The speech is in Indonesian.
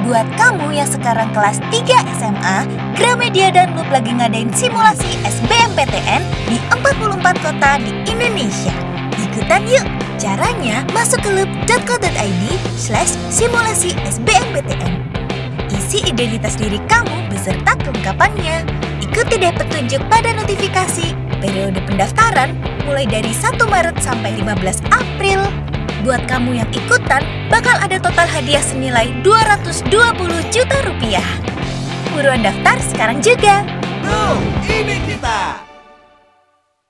Buat kamu yang sekarang kelas 3 SMA, Gramedia dan Loop lagi ngadain simulasi SBMPTN di 44 kota di Indonesia. Ikutan yuk! Caranya masuk ke loop.co.id/simulasi SBMPTN. Isi identitas diri kamu beserta kelengkapannya. Ikuti deh petunjuk pada notifikasi. Periode pendaftaran mulai dari 1 Maret sampai 15 April. Buat kamu yang ikutan, bakal ada total hadiah senilai 220 juta rupiah. Buruan daftar sekarang juga. Tuh, ini kita!